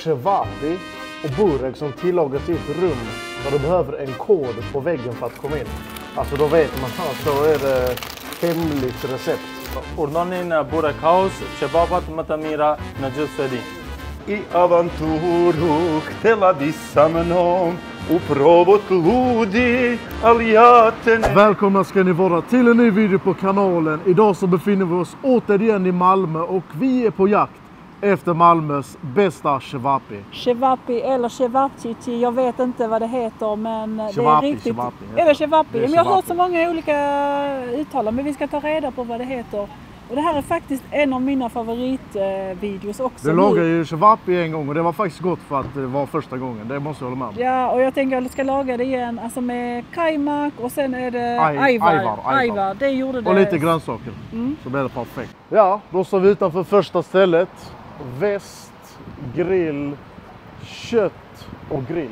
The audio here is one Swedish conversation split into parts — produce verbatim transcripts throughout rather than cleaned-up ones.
Shevapi och burek som tillagas i ett rum där du behöver en kod på väggen för att komma in. Alltså då vet man att då är det hemligt recept. Urdonin burek house, Shevapat Matamira Najusedi. I avanturu htjela bi sa mnom u provod ludi, ali ja te ne... Välkomna ska ni vara till en ny video på kanalen. Idag så befinner vi oss återigen i Malmö och vi är på jakt efter Malmös bästa Shevapi. Shevapi eller Shevapchichi, jag vet inte vad det heter, men Shevapi, det är riktigt. Shevapi, är det Shevapi? det är Men jag har hört Shevapi. så många olika uttal, men vi ska ta reda på vad det heter. Och det här är faktiskt en av mina favoritvideos också. Du lagade ju Shevapi en gång och det var faktiskt gott för att det var första gången. Det måste jag hålla med om. Ja, och jag tänker att jag ska laga det igen, alltså med kajmak och sen är det Aj- ajvar. ajvar, ajvar. Ajvar, det gjorde det. Och lite grönsaker. Mm. Så blir det perfekt. Ja, då står vi utanför första stället. Väst, grill, kött och grill.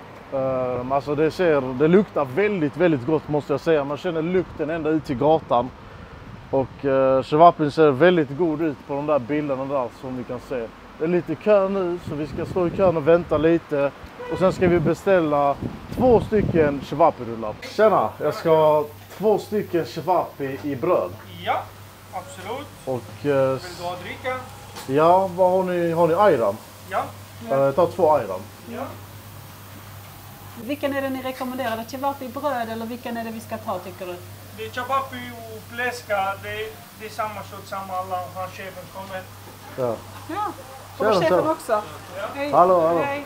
Um, alltså det ser, det luktar väldigt, väldigt gott måste jag säga. Man känner lukten ända ut till gatan. Och uh, Shevapin ser väldigt god ut på de där bilderna där som vi kan se. Det är lite kö nu så vi ska stå i kön och vänta lite. Och sen ska vi beställa två stycken Shevapi-rullar. Tjena, jag ska ha två stycken Shevapi i bröd. Ja, absolut. Och uh, Vill du ha dricka? ja, vad har ni? Har ni ayran? Ja. Uh, ta två ayran. Ja. Vilken är det ni rekommenderar? Shevapi bröd eller vilken är det vi ska ta, tycker du? Det är Shevapi och fläska, det, det är samma kött, samma alla har chefen kommer. Ja. Ja, kommer Tjena, chefen tjena. också? Hej. Hallå, hallå. Hej.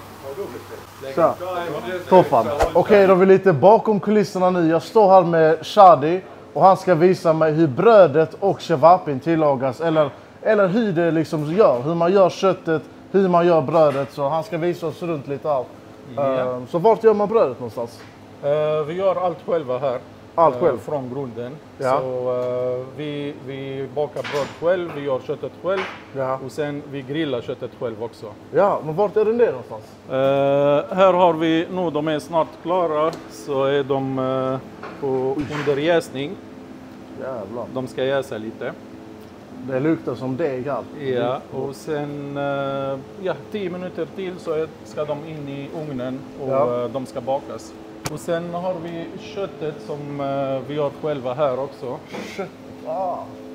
Så. Toppen. Okej, okay, då är vi lite bakom kulisserna nu. Jag står här med Shadi och han ska visa mig hur brödet och Shevapin tillagas. Eller, eller hur det liksom gör. Hur man gör köttet, hur man gör brödet. Så han ska visa oss runt lite här. Ja. Uh, så vart gör man brödet någonstans? Uh, vi gör allt själva här. Allt själv? Uh, från grunden. Ja. Så uh, vi, vi bakar bröd själv, vi gör köttet själv. Ja. Och sen vi grillar köttet själv också. Ja, men vart är den det någonstans? Uh, här har vi, nu de är snart klara, så är de uh, på, under jäsning. Jävlar. De ska jäsa lite. Det luktar som deg här. Ja, och sen uh, ja, tio minuter till så är, ska de in i ugnen och Ja. uh, de ska bakas. Och sen har vi köttet som uh, vi gör själva här också. Kött. Ah.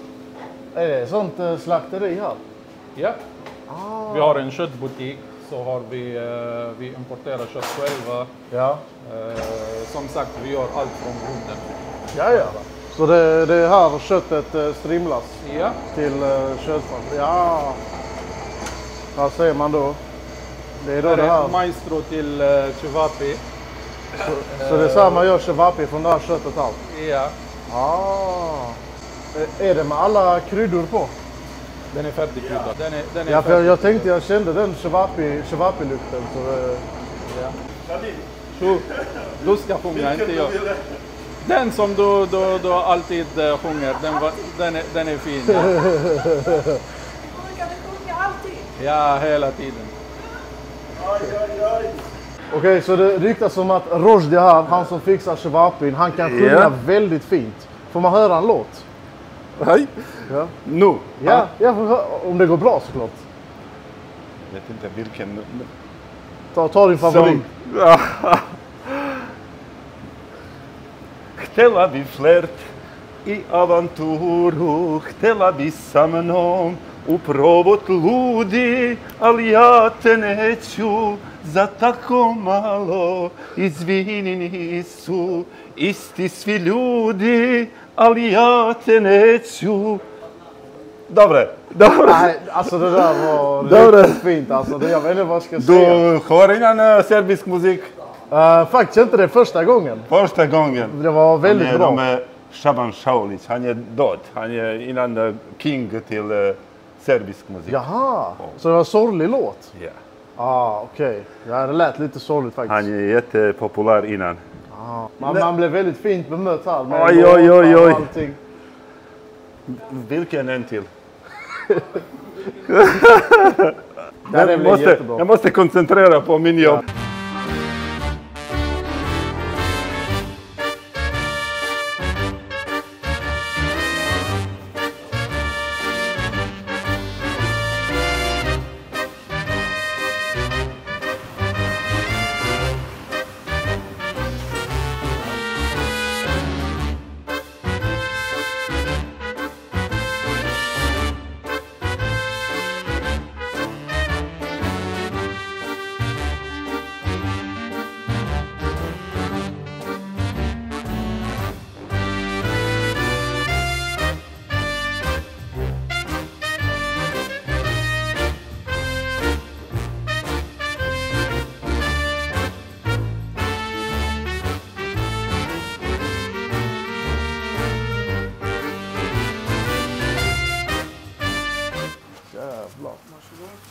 Är det sånt uh, slakteri här? Ja, Ah. vi har en köttbutik, så har vi, uh, vi importerar kött själva. Ja. Uh, som sagt, vi gör allt från grunden. Ja, ja. Så det, det är här köttet uh, strimlas Ja, till uh, köttfärs. Ja. Här ser man då. Det är då här det här. är maestro till uh, Shevapi. Så, så det är så här man gör Shevapi från det här köttet här. Ja, Ah. Är- Är det med alla kryddor på? den är färdigkryddad. Den är, den är Ja, för jag, jag färdigkryddad. tänkte jag kände den Shevapi, Shevapi-lukten. Så det, Ja. Så, du ska sjunga, inte jag. Den som du, du, du alltid uh, sjunger, den, var, den, är, den är fin. Ja. Brukar du sjunga alltid? Ja, hela tiden. Okej, så det ryktas som att Rojdi här, han som fixar Shevapin, han kan sjunga Ja. väldigt fint. Får man höra en låt? Hej, Ja, nu. ja, ja får hö- om det går bra såklart. Jag vet inte vilken... Ta, ta din favorit. Htjela bi flert i avanturu, htjela bi sa mnom u provod ludi, ali ja te neću za tako malo. Izvini, nisu isti svi ljudi, ali ja te neću. Dobre, dobre. Nej, alltså det där var Dobra. riktigt fint. Alltså, det, jag vet inte vad jag ska säga. Du hör innan serbisk musik Uh, faktiskt inte det första gången. första gången. Det var väldigt Han är, bra. de är Shaban Šaulić, han är död. Han är innan uh, king till uh, serbisk musik. Jaha, så det var en sorglig låt? Ja. Ah, okej. Okay. Ja, det lät lite sorgligt faktiskt. Han är jättepopulär innan. Ah, man, man blev väldigt fint bemött här. Med Oj, oj, oj, oj. och allting. Vilken en till? Ja, det jag, blev måste, jättebra. jag måste koncentrera på min jobb.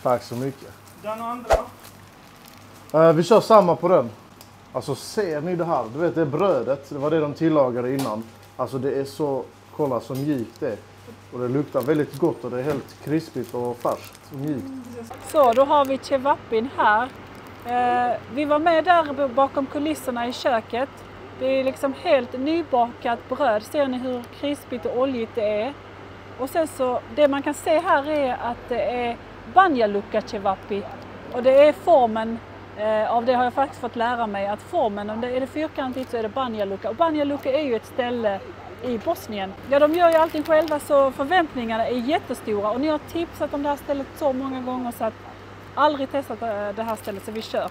Tack så mycket. Den andra. Uh, vi kör samma på den. Alltså ser ni det här? Du vet det är brödet. Det var det de tillagade innan. Alltså det är så, kolla så mjukt det är. Och det luktar väldigt gott och det är helt krispigt och färskt och mjukt. Så då har vi cevapin här. Eh, vi var med där bakom kulisserna i köket. Det är liksom helt nybakat bröd. Ser ni hur krispigt och oljigt det är? Och sen så, det man kan se här är att det är banja luka cevapi. Och det är formen, eh, av det har jag faktiskt fått lära mig, att formen, om det är det fyrkantigt så är det banja luka. Och banja luka är ju ett ställe i Bosnien. Ja, de gör ju allting själva så förväntningarna är jättestora. Och ni har tipsat om det här stället så många gånger så att aldrig testat det här stället så vi kör.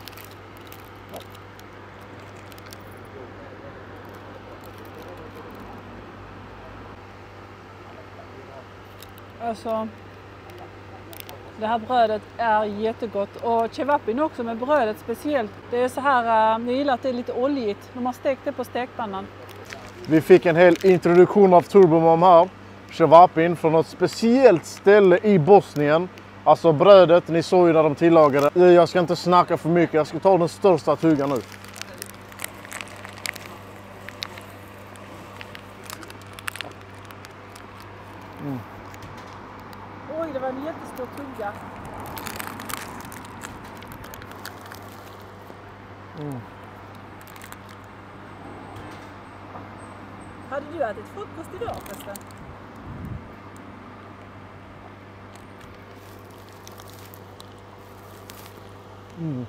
Alltså, det här brödet är jättegott och cevapin också med brödet speciellt. Det är så här, jag gillar att det är lite oljigt. De har stekt det på stekpannan. Vi fick en hel introduktion av Turbomom här. Cevapin från ett speciellt ställe i Bosnien. Alltså brödet, ni såg ju när de tillagade. Jag ska inte snacka för mycket, jag ska ta den största tuggan nu. Mm. Oj, det var en jättestor tugga. Mm. Hade du ätit frukost idag förresten? Mm.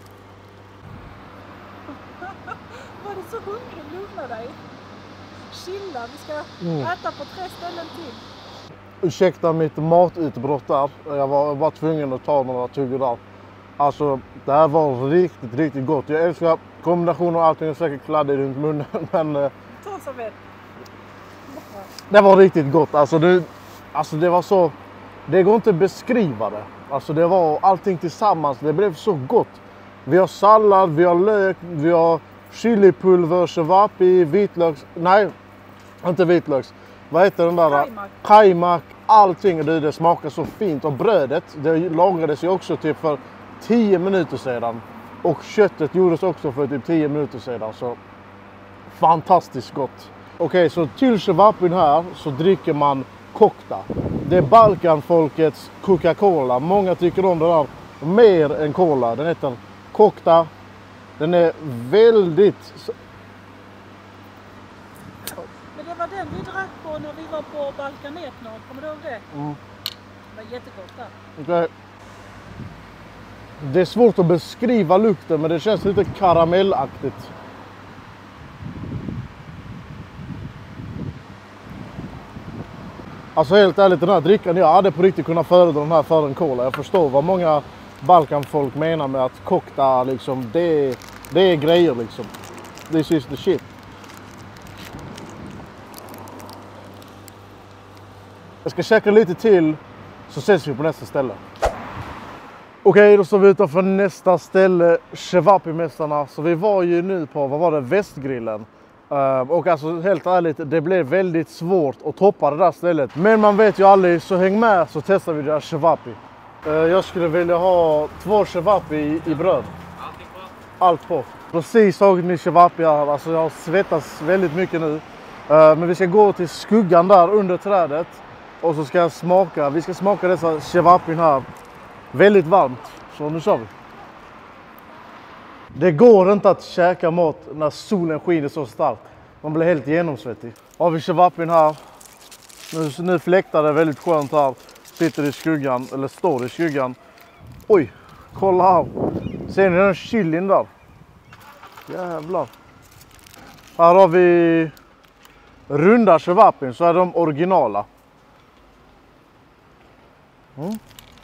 Var du så hungrig? Lugna dig. Chilla, vi ska Mm. äta på tre ställen till. Ursäkta mitt matutbrott där. Jag var bara tvungen att ta några tuggor där. Alltså, det här var riktigt, riktigt gott. Jag älskar kombinationen och allting är säkert kladdigt runt munnen. Men eh, Ta så väl. det var riktigt gott. Alltså det, alltså det var så... Det går inte att beskriva det. Alltså det var allting tillsammans. Det blev så gott. Vi har sallad, vi har lök, vi har chilipulver, cevapi, vitlöks... Nej, inte vitlöks. Vad heter den där? Kajmak. Kajmak. Allting. Det, det smakar så fint. Och brödet, det lagades ju också typ för tio minuter sedan. Och köttet gjordes också för typ tio minuter sedan. Så fantastiskt gott. Okej, okay, så till cevapin här så dricker man kokta. Det är Balkanfolkets Coca-Cola. Många tycker om det där mer än cola. Den heter kokta. Den är väldigt... Men det var den vi drack på när vi var på Balkan Etnord. Kommer du ihåg det? Mm. Det var jättegott där. Okay. Det är svårt att beskriva lukten, men det känns lite karamellaktigt. Alltså helt ärligt, den här drickan, jag hade på riktigt kunnat föredra den här för en cola. Jag förstår vad många Balkanfolk menar med att kokta, liksom, det, det är grejer liksom. This is the shit. Jag ska käka lite till, så ses vi på nästa ställe. Okej, då står vi utanför nästa ställe, Cevapi-mästarna. Så vi var ju nu på, vad var det, Västgrillen. Uh, och alltså helt ärligt, det blev väldigt svårt att toppa det där stället. Men man vet ju aldrig, så häng med så testar vi det här cevapi. Uh, jag skulle vilja ha två cevapi i, i bröd. Allt på. Precis tagit min cevapi här, alltså jag har svettats väldigt mycket nu. Uh, men vi ska gå till skuggan där under trädet. Och så ska jag smaka, vi ska smaka dessa cevapin här. Väldigt varmt, så nu kör vi. Det går inte att käka mat när solen skiner så starkt. Man blir helt genomsvettig. Har vi cevapin här. Nu, nu fläktar det väldigt skönt här. Sitter i skuggan, eller står i skuggan. Oj, kolla här. Ser ni den chilin där? Jävlar. Här har vi runda cevapin, så är de originala. Mm.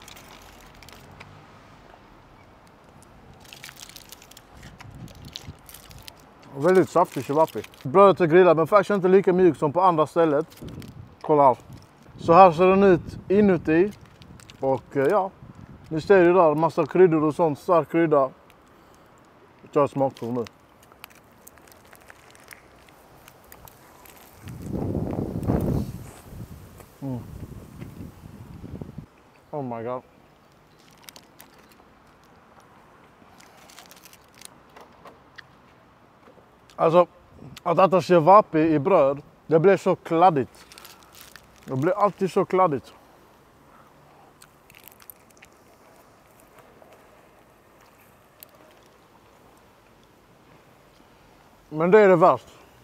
Väldigt saftig cevapi. Brödet är grillat men faktiskt inte lika mjukt som på andra stället. Kolla här. Så här ser den ut inuti. Och ja, ni ser ju där massa kryddor och sånt. Stark krydda. Jag tar smakprov nu. Mm. Oh my god. Alltså, att äta cevapi i bröd, det blir så kladdigt. Det blir alltid så kladdigt. Men det är det värst.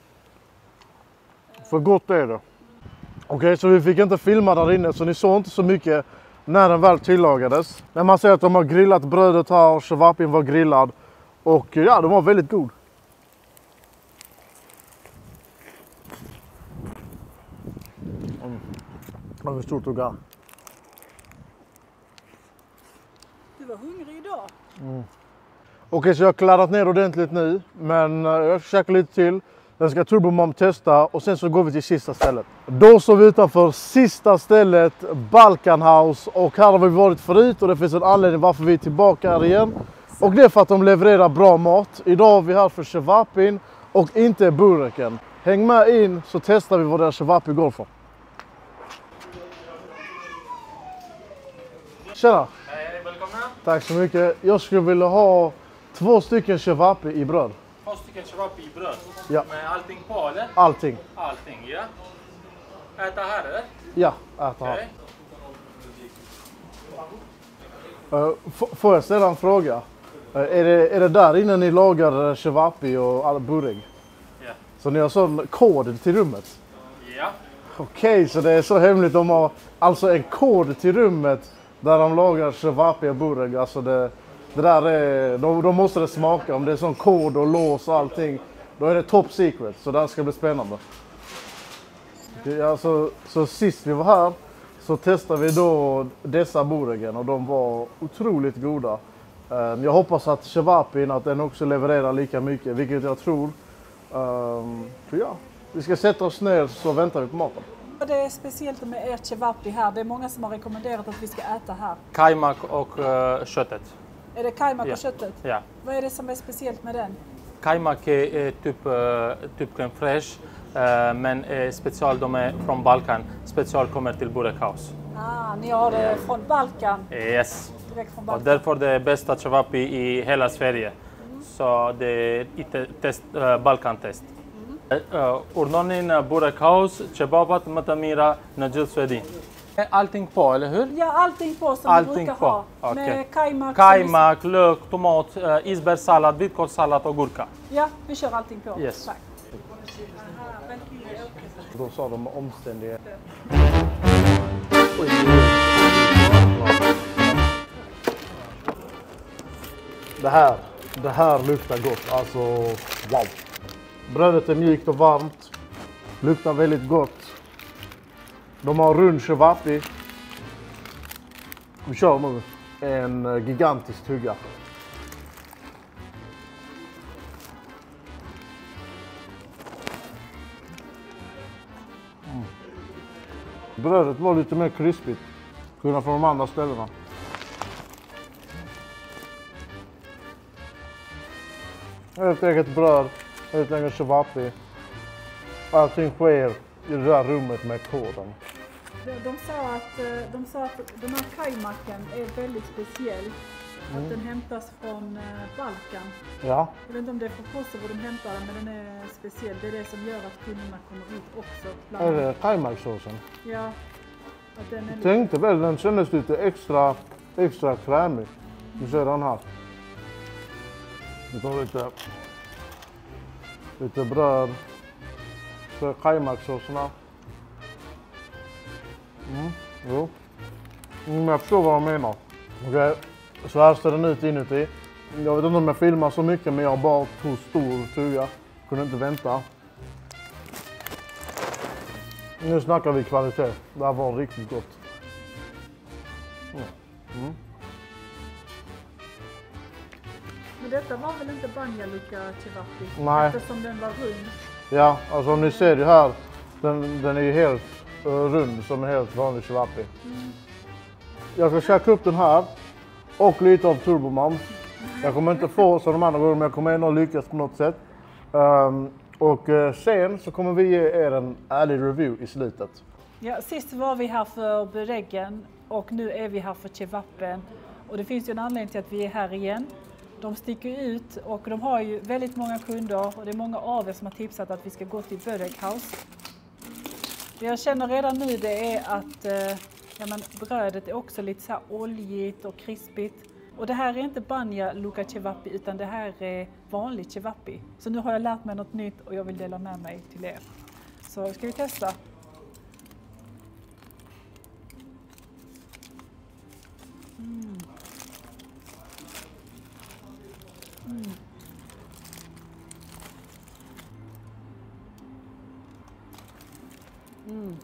För gott är det. Okej, okay, så vi fick inte filma där inne, så ni såg inte så mycket när den väl tillagades. Men man ser att de har grillat brödet här och cevapin var grillad. Och ja, de var väldigt god. Mm. Det var stort och gott. Du var hungrig idag. Mm. Okej, okay, så jag har kladdat ner ordentligt nu. Men jag ska käka lite till. Den ska Turbomom testa och sen så går vi till sista stället. Då står vi utanför sista stället, Balkan House. Och här har vi varit förut och det finns en anledning varför vi är tillbaka här igen. Och det är för att de levererar bra mat. Idag är vi här för cevapin och inte bureken. Häng med in så testar vi vad deras cevapi går för. Tjena! Hej, välkomna! Tack så mycket. Jag skulle vilja ha två stycken cevapi i bröd. Två stycken cevapi i bröd? Ja. Med allting på eller? Allting. Allting, ja. Äta här eller? Ja, äta här. Okay. Uh, får jag ställa en fråga? Uh, är, det, är det där innan ni lagar cevapi och all burek? Ja. Så ni har sån kod till rummet? Ja. Okej, okay, så det är så hemligt. De har alltså en kod till rummet där de lagar cevapi och burek. Alltså det, det där är, då, då måste det smaka. Om det är sån kod och lås och allting, då är det top secret. Så det ska bli spännande. Ja, alltså, så sist vi var här så testade vi då dessa bureken och de var otroligt goda. Um, jag hoppas att cevapin, att den också levererar lika mycket, vilket jag tror. Um, så ja, vi ska sätta oss ner så väntar vi på maten. Det är speciellt med ert cevapi här. Det är många som har rekommenderat att vi ska äta här. Kajmak och uh, köttet. Är det kajmak Ja. och köttet? Ja. Vad är det som är speciellt med den? Kajmak är, är typ, uh, typ crème fraîche, uh, men är special, de är från Balkan. Special kommer till Burek House. Ah, ni har det från Balkan? Yes. Direkt från Och Balkan. därför det är bästa cevapi i hela Sverige. Mm. Så det är ett test, uh, Balkan-test. Mm. Urnonin uh, Burek House, cebabat matamira najil swedi. Allting på, eller hur? Ja, allting på som Allting vi brukar på. ha. Okay. Med kajmak. Kajmak, lök, tomat, uh, isbergssallad, vitkålssallad och gurka. Ja, vi kör allting på. Yes. Tack. Då sa de omständighet. Det här, det här luktar gott. Alltså, wow. Brödet är mjukt och varmt. Luktar väldigt gott. De har rund cevapi. Vi kör nu en gigantisk tugga. Mm. Brödet var lite mer krispigt. Kunna från de andra ställena. Helt eget bröd, helt eget cevapi. Allting sker i det där rummet med koden. De, de, sa att, de sa att den här kajmaken är väldigt speciell. Mm. Att den hämtas från Balkan. Ja. Jag vet inte om det är från Kosovo de hämtar den, men den är speciell. Det är det som gör att kunderna kommer ut också. Är det kajmaksåsen? Ja. Att den är jag tänkte väl, den kändes lite extra, extra krämig. Du ser den här. Vi tar lite, lite bröd. Så kajmaksåserna. Mm, jo. Mm, jag förstår vad de menar. Okej, okay. Så här ser den ut inuti. Jag vet inte om jag filmar så mycket, men jag bara tog stor tugga. Kunde inte vänta. Nu snackar vi kvalitet. Det här var riktigt gott. Mm. Mm. Men detta var väl inte banjalika cevapi? Nej. Eftersom den var rund. Ja, alltså om ni ser det här. Den, den är ju helt uh, rund som en helt vanlig cevapi. Mm. Jag ska käka upp den här. Och lite av Turbomom. Jag kommer inte få så de andra gånger, men jag kommer ändå lyckas på något sätt. Um, och uh, sen så kommer vi ge er en ärlig review i slutet. Ja, sist var vi här för buregen och nu är vi här för cevapen. Och det finns ju en anledning till att vi är här igen. De sticker ut och de har ju väldigt många kunder och det är många av er som har tipsat att vi ska gå till Böreghaus. Det jag känner redan nu det är att eh, ja, men brödet är också lite så här oljigt och krispigt. Och det här är inte banja luka cevapi utan det här är vanlig cevapi. Så nu har jag lärt mig något nytt och jag vill dela med mig till er. Så ska vi testa. Mm. Mm. Mm.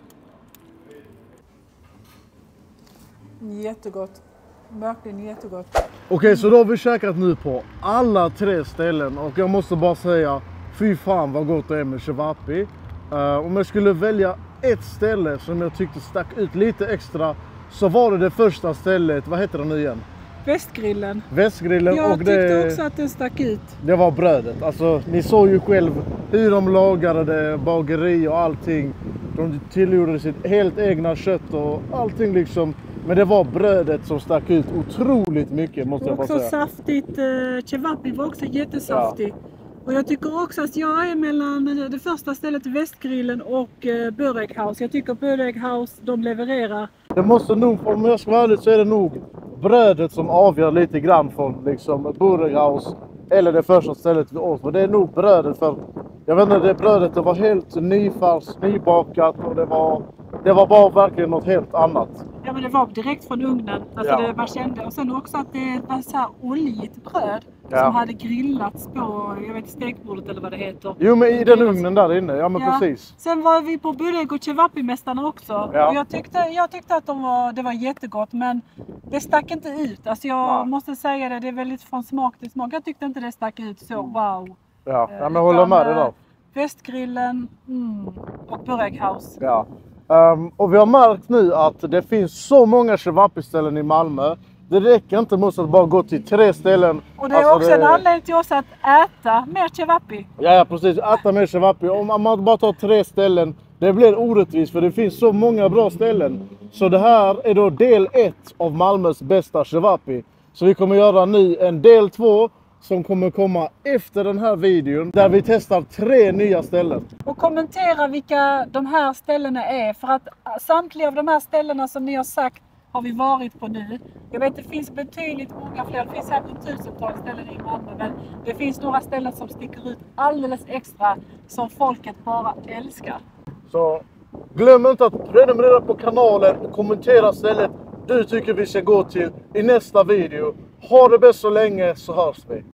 Jättegott. Verkligen jättegott. Okej, okay, så då har vi käkat nu på alla tre ställen och jag måste bara säga fy fan vad gott det är med cevapi. Uh, om jag skulle välja ett ställe som jag tyckte stack ut lite extra så var det det första stället, vad heter det nu igen? Västgrillen. Västgrillen. Jag och tyckte det, också att den stack ut. Det var brödet. Alltså, ni såg ju själv hur de lagade det, bageri och allting. De tillgjorde sitt helt egna kött och allting liksom. Men det var brödet som stack ut otroligt mycket, måste jag bara säga. Också saftigt. Uh, cevapi var också jättesaftigt. Ja. Och jag tycker också att jag är mellan det första stället Västgrillen och uh, Böreghaus. Jag tycker Böreghaus, de levererar. Det måste nog, om jag ska vara ärlig så är det nog brödet som avgör lite grann från liksom Böreghaus eller det första stället vi åt. Men det är nog brödet för, jag vet inte, det brödet det var helt nyfärskt, nybakat och det var, det var bara verkligen något helt annat. Ja men det var direkt från ugnen, alltså ja. Det man kände. Och sen också att det var så här oljigt bröd ja. Som hade grillats på, jag vet stekbordet eller vad det heter. Jo men i den ugnen där inne, ja men ja. Precis. Sen var vi på Böreg och Cevapi-mästarna också. Ja. Och jag tyckte, jag tyckte att de var, det var jättegott men det stack inte ut. Alltså jag ja. måste säga det, det är väldigt från smak till smak. Jag tyckte inte det stack ut så, wow. Ja, ja men jag håller med dig där. Västgrillen mm, och Böreghaus. Ja. Um, och vi har märkt nu att det finns så många cevapi-ställen i Malmö. Det räcker inte med att bara gå till tre ställen. Och det är alltså också det... en anledning till oss att äta mer cevapi. Ja, ja precis, äta mer cevapi. Om man bara tar tre ställen, det blir orättvist för det finns så många bra ställen. Så det här är då del ett av Malmös bästa cevapi. Så vi kommer göra nu en del två som kommer komma efter den här videon där vi testar tre nya ställen. Och kommentera vilka de här ställena är, för att samtliga av de här ställena som ni har sagt har vi varit på nu. Jag vet det finns betydligt många fler, det finns säkert tusentals ställen i Malmö, men det finns några ställen som sticker ut alldeles extra som folket bara älskar. Så glöm inte att prenumerera på kanalen och kommentera stället du tycker vi ska gå till i nästa video. Ha det bäst så länge så hörs vi.